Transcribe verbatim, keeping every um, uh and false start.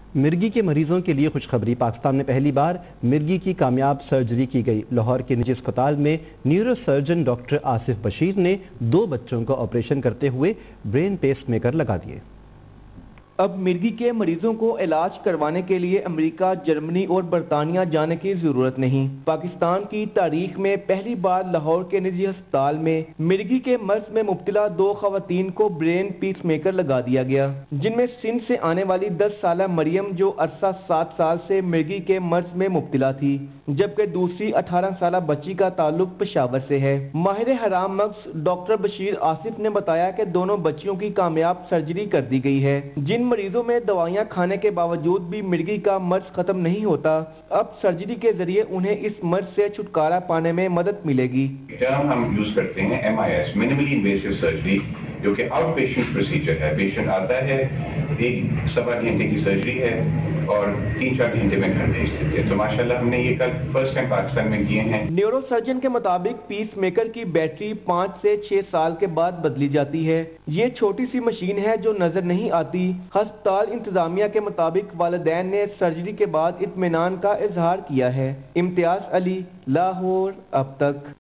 مرگی کے مریضوں کے لیے خوشخبری۔ پاکستان میں پہلی بار مرگی کی کامیاب سرجری کی گئی۔ لاہور کے نجی اسپتال میں neuro surgeon doctor Asif Bashir نے دو بچوں کا آپریشن کرتے ہوئے برین پیس میکر لگا دیے۔ اب مرگی کے مریضوں کو علاج کروانے کے لیے امریکہ، جرمنی اور برطانیہ جانے کی ضرورت نہیں۔ پاکستان کی تاریخ میں پہلی بار لاہور کے نجی ہسپتال میں مرگی کے مرض میں مبتلا دو خواتین کو برین پیس میکر لگا دیا گیا، جن میں سندھ سے آنے والی دس سالہ مریم جو عرصہ سات سال سے مرگی کے مرض میں مبتلا تھی، جبکہ دوسری اٹھارہ سالہ بچی کا تعلق پشاور سے ہے۔ ماہر حرام مغز ڈاکٹر بشیر آصف نے بتایا کہ دونوں بچیوں کی کامیاب سرجری کر دی گئی ہے۔ جن مریضوں میں دوائیاں کھانے کے باوجود بھی مرگی کا مرض ختم نہیں ہوتا، اب سرجری کے ذریعے انہیں اس مرض سے چھٹکارا پانے میں مدد ملے گی۔ ٹرم ہم یوز کرتے ہیں M I S, minimally invasive surgery, جو کہ آؤٹ پیشنٹ پروسیجر ہے۔ پیشنٹ آتا ہے، ایک سوا گھنٹے کی سرجری ہے اور تین چار گھنٹے میں گھر بھیج دیتے ہیں۔ تو ماشاءاللہ ہم نے یہ کل فرسٹ ٹائم پاکستان میں کیے ہیں۔ نیورو سرجن کے مطابق پیس میکر کی بیٹری پانچ سے چھ سال کے بعد بدلی جاتی ہے۔ یہ چھوٹی سی مشین ہے جو نظر نہیں آتی۔ ہسپتال انتظامیہ کے مطابق والدین نے سرجری کے بعد اطمینان کا اظہار کیا ہے۔ امتیاز علی، لاہور اب تک۔